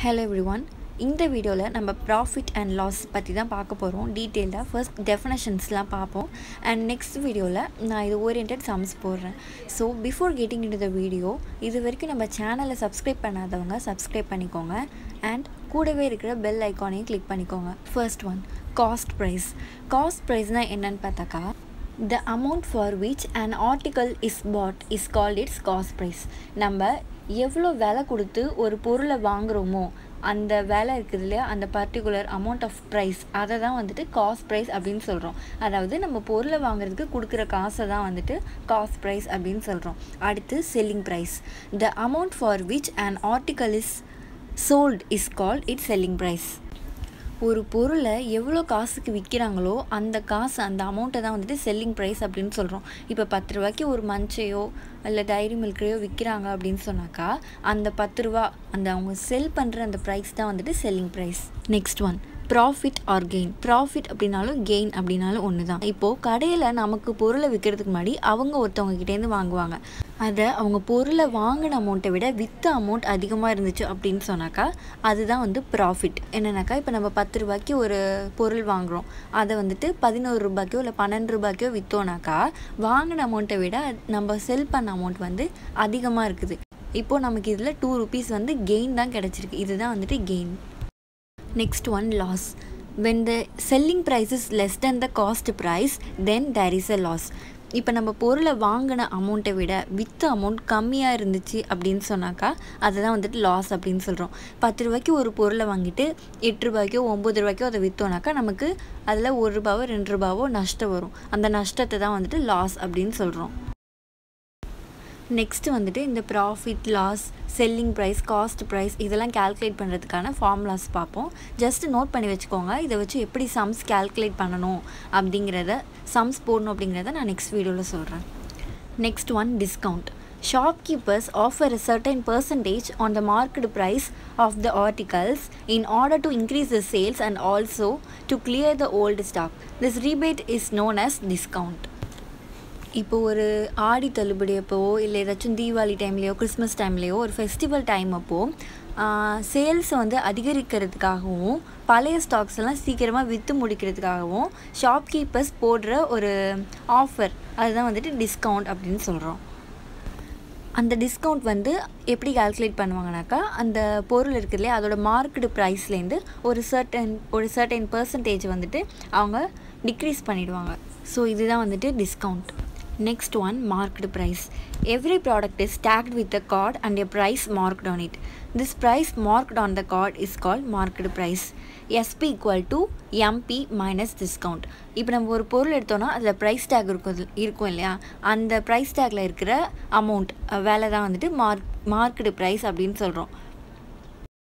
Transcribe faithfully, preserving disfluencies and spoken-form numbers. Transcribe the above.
Hello everyone. இந்த வீடியோல நம்ம profit and loss பத்தி தான் பார்க்க போறோம் டீடைலா. First definitions-லாம் பாப்போம் and next வீடியோல நான் இது oriented sums போடுறேன். So before getting into the video, இது வரைக்கும் நம்ம சேனலை subscribe பண்ணாதவங்க subscribe பண்ணிக்கோங்க and கூடவே இருக்கிற bell icon-ஐயும் click பண்ணிக்கோங்க. First one, cost price. Cost price-னா என்னன்னு பார்த்தாக்கா the amount for which an article is bought is called its cost price. நம்ம எவ்வளோ விலை கொடுத்து ஒரு பொருளை வாங்குறோமோ அந்த வேலை இருக்குது இல்லையா அந்த பர்டிகுலர் அமௌண்ட் ஆஃப் ப்ரைஸ் அதை தான் வந்துட்டு காஸ்ட் ப்ரைஸ் அப்படின்னு சொல்கிறோம். அதாவது நம்ம பொருளை வாங்குறதுக்கு கொடுக்குற காசை தான் வந்துட்டு காஸ்ட் ப்ரைஸ் அப்படின்னு சொல்கிறோம். அடுத்து selling price. The amount for which an article is sold is called its selling price. ஒரு பொருளை எவ்வளோ காசுக்கு விற்கிறாங்களோ அந்த காசு அந்த அமௌண்ட்டை தான் வந்துட்டு செல்லிங் ப்ரைஸ் அப்படின்னு சொல்கிறோம். இப்போ பத்து ரூபாய்க்கு ஒரு மஞ்சையோ இல்லை டைரி மில்கையோ விற்கிறாங்க அப்படின்னு சொன்னாக்கா அந்த பத்து ரூபா அந்த அவங்க செல் பண்ணுற அந்த ப்ரைஸ் தான் வந்துட்டு selling price. Next one, profit or gain. Profit அப்படின்னாலும் கெயின் அப்படின்னாலும் ஒன்று தான். இப்போது கடையில் நமக்கு பொருளை விற்கிறதுக்கு முன்னாடி அவங்க ஒருத்தவங்க கிட்டேருந்து வாங்குவாங்க. அதை அவங்க பொருளை வாங்கின அமௌண்ட்டை விட விற்ற அமௌண்ட் அதிகமாக இருந்துச்சு அப்படின்னு சொன்னாக்கா அதுதான் வந்து ப்ராஃபிட். என்னன்னாக்கா இப்போ நம்ம பத்து ரூபாய்க்கு ஒரு பொருள் வாங்குகிறோம், அதை வந்துட்டு பதினோரு ரூபாய்க்கோ இல்லை பன்னெண்டு ரூபாய்க்கோ விற்றோனாக்கா வாங்கின அமௌண்ட்டை விட நம்ம செல் பண்ண அமௌண்ட் வந்து அதிகமாக இருக்குது. இப்போது நமக்கு இதில் டூ ருபீஸ் வந்து கெயின் தான் கிடச்சிருக்கு. இதுதான் வந்துட்டு gain. Next one, loss. When the selling price is less than the cost price, then there is a loss. இப்போ நம்ம பொருளை வாங்கின அமௌண்ட்டை விட விற்ற அமௌண்ட் கம்மியாக இருந்துச்சு அப்படின்னு சொன்னாக்கா அதுதான் வந்துட்டு லாஸ் அப்படின்னு சொல்கிறோம். பத்து ரூபாய்க்கு ஒரு பொருளை வாங்கிட்டு எட்டு ரூபாய்க்கோ ஒம்பது ரூபாய்க்கோ அதை விற்றோனாக்கா நமக்கு அதில் ஒரு ரூபாவோ ரெண்டு ரூபாவோ நஷ்டம் வரும். அந்த நஷ்டத்தை தான் வந்துட்டு லாஸ் அப்படின்னு சொல்கிறோம். நெக்ஸ்ட்டு வந்துட்டு இந்த profit, loss, selling price, cost price இதெல்லாம் கேல்குலேட் பண்ணுறதுக்கான ஃபார்முலாஸ் பார்ப்போம். ஜஸ்ட் நோட் பண்ணி வச்சுக்கோங்க. இதை வச்சு எப்படி சம்ஸ் கேல்குலேட் பண்ணணும் அப்படிங்கிறத சம்ஸ் போடணும் அப்படிங்கிறத நான் நெக்ஸ்ட் வீடியோவில் சொல்கிறேன். Next one, discount. Shopkeepers offer a certain percentage on the market price of the articles in order to increase the sales and also to clear the old stock. This rebate is known as discount. இப்போ ஒரு ஆடி தள்ளுபடி அப்போவோ இல்லை ஏதாச்சும் Deepavali டைம்லேயோ Christmas டைம்லேயோ ஒரு festival time அப்போது சேல்ஸை வந்து அதிகரிக்கிறதுக்காகவும் பழைய stocks எல்லாம் சீக்கிரமாக விற்று முடிக்கிறதுக்காகவும் ஷாப்கீப்பர்ஸ் போடுற ஒரு ஆஃபர் அதுதான் வந்துட்டு டிஸ்கவுண்ட் அப்படின்னு சொல்கிறோம். அந்த டிஸ்கவுண்ட் வந்து எப்படி கால்குலேட் பண்ணுவாங்கனாக்கா அந்த பொருள் இருக்குது இல்லையா அதோட மார்க்கெட் ப்ரைஸ்லேருந்து ஒரு சர்டன் ஒரு சர்டன் பர்சன்டேஜ் வந்துட்டு அவங்க டிக்ரீஸ் பண்ணிவிடுவாங்க. ஸோ இதுதான் வந்துட்டு discount. Next one, marked price. Every product is tagged with a card and a price marked on it. This price marked on the card is called marked price. S P equal to M P minus discount. இப்போ நம்ம ஒரு பொருள் எடுத்தோன்னா அதில் price take இருக்கும் இருக்கும் இல்லையா அந்த ப்ரைஸ் டேக்கில் இருக்கிற அமௌண்ட் வேலை தான் வந்துட்டு மார்க் மார்க்கெட் ப்ரைஸ் அப்படின்னு சொல்கிறோம்.